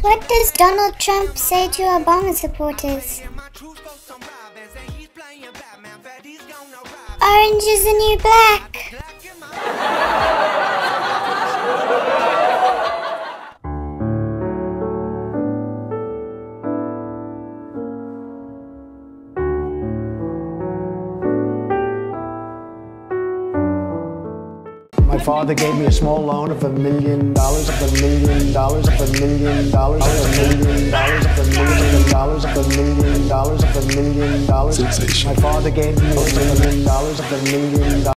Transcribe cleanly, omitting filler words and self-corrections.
What does Donald Trump say to Obama supporters? Orange is the new black. My father gave me a small loan of $1 million, of $1 million, of $1 million, of $1 million, of $1 million, of $1 million, of $1 million. Sensation. My father gave me $1 million, of $1 million.